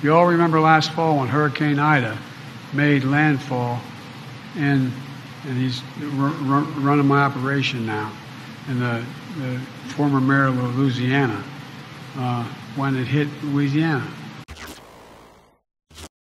You all remember last fall when Hurricane Ida made landfall, and he's running my operation now, and the former mayor of Louisiana, when it hit Louisiana.